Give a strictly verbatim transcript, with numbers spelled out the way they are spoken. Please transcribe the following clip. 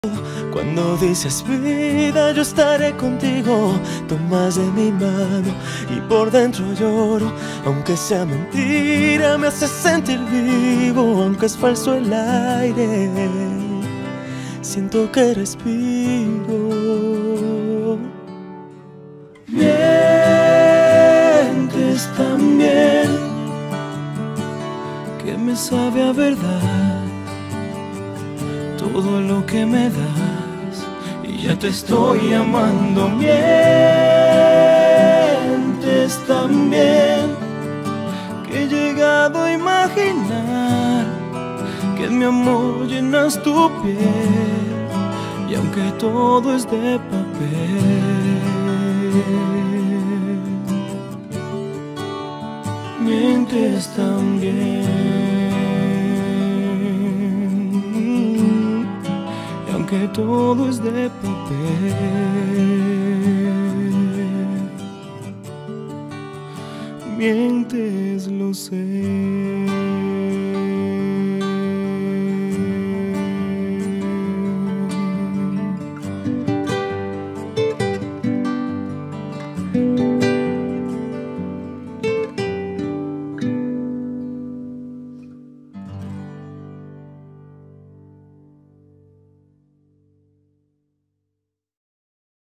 Cuando dices vida, yo estaré contigo. Tomas de mi mano y por dentro lloro. Aunque sea mentira, me hace sentir vivo. Aunque es falso el aire, siento que respiro. Mientes también, que me sabe a verdad todo lo que me das, y ya te estoy amando. Mientes también, que he llegado a imaginar que en mi amor llenas tu piel, y aunque todo es de papel, mientes también. Que todo es de papel, mientes, lo sé.